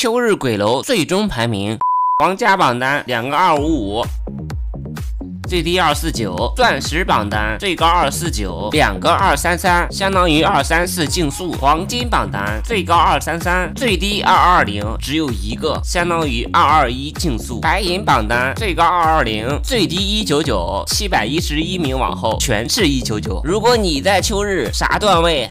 秋日鬼楼最终排名，皇家榜单2个255。最低249，钻石榜单最高249，2个233，相当于234竞速。黄金榜单最高233，最低220，只有一个，相当于221竞速。白银榜单最高220，最低199，711名往后全是199。如果你在秋日啥段位